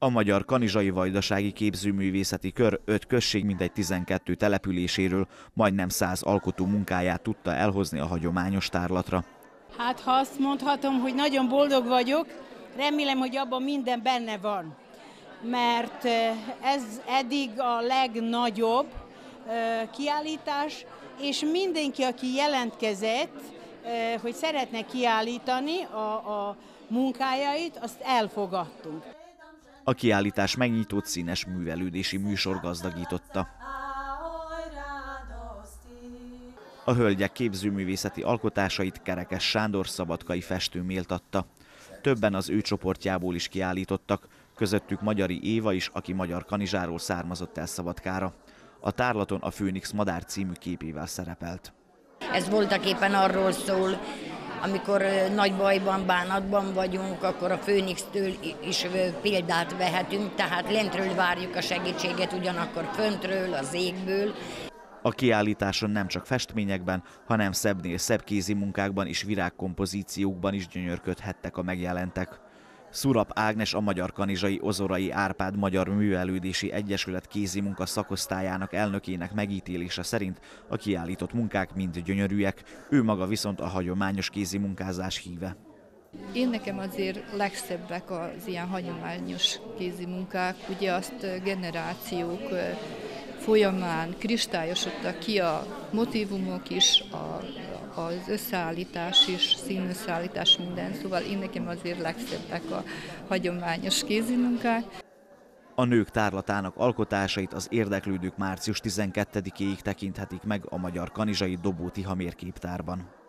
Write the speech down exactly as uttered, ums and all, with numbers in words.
A Magyar Kanizsai Vajdasági Képzőművészeti Kör öt község mintegy tizenkét településéről majdnem száz alkotó munkáját tudta elhozni a hagyományos tárlatra. Hát ha azt mondhatom, hogy nagyon boldog vagyok, remélem, hogy abban minden benne van. Mert ez eddig a legnagyobb kiállítás, és mindenki, aki jelentkezett, hogy szeretne kiállítani a, a munkájait, azt elfogadtunk. A kiállítás megnyitót színes művelődési műsor gazdagította. A hölgyek képzőművészeti alkotásait Kerekes Sándor szabadkai festő méltatta. Többen az ő csoportjából is kiállítottak, közöttük Magyari Éva is, aki Magyar Kanizsáról származott el Szabadkára. A tárlaton a Főnix madár című képével szerepelt. Ez voltaképpen arról szól, amikor nagy bajban, bánatban vagyunk, akkor a Főnixtől is példát vehetünk, tehát lentről várjuk a segítséget, ugyanakkor föntről, az égből. A kiállításon nem csak festményekben, hanem szebbnél szebb kézi munkákban és virágkompozíciókban is gyönyörködhettek a megjelentek. Szurap Ágnes, a Magyar Kanizsai Ozorai Árpád Magyar Művelődési Egyesület kézimunka szakosztályának elnökének megítélése szerint a kiállított munkák mind gyönyörűek, ő maga viszont a hagyományos kézimunkázás híve. Én nekem azért legszebbek az ilyen hagyományos kézimunkák, ugye azt generációk folyamán kristályosodtak ki a motívumok is, a, az összeállítás is, színösszállítás, minden, szóval én nekem azért legszebbek a hagyományos kézimunkák. A nők tárlatának alkotásait az érdeklődők március tizenkettedikéig tekinthetik meg a Magyar Kanizsai Dobó Tiha Mérképtárban.